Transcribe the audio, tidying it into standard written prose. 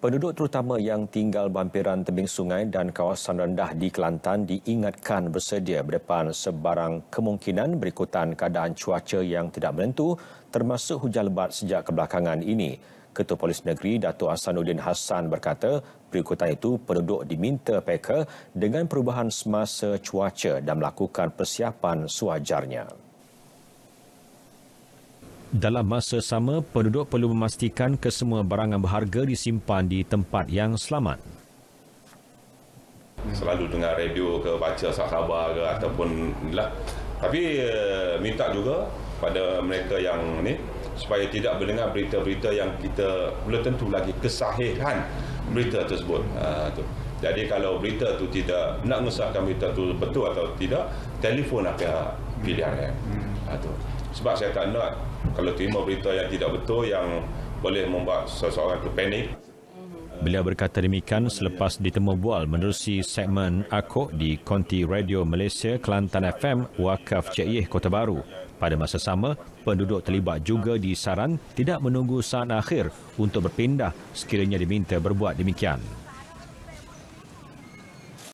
Penduduk terutama yang tinggal berhampiran tebing sungai dan kawasan rendah di Kelantan diingatkan bersedia berdepan sebarang kemungkinan berikutan keadaan cuaca yang tidak menentu termasuk hujan lebat sejak kebelakangan ini. Ketua Polis Negeri Dato' Ahsanuddin Hassan berkata berikutan itu penduduk diminta peka dengan perubahan semasa cuaca dan melakukan persiapan sewajarnya. Dalam masa sama, penduduk perlu memastikan kesemua barangan berharga disimpan di tempat yang selamat. Selalu dengar radio ke, baca khabar ke ataupun lah. Tapi minta juga pada mereka yang ni supaya tidak mendengar berita-berita yang kita belum tentu lagi kesahihan berita tersebut. Jadi kalau berita tu tidak nak mengesahkan berita tu betul atau tidak, telefon pihak pilihan. Sebab saya tak nak kalau terima berita yang tidak betul yang boleh membuat seseorang tu panik. Beliau berkata demikian selepas ditemu bual menerusi segmen Akok di Konti Radio Malaysia Kelantan FM Wakaf Cik Yeh Kota Baru. Pada masa sama, penduduk terlibat juga disaran tidak menunggu saat akhir untuk berpindah sekiranya diminta berbuat demikian.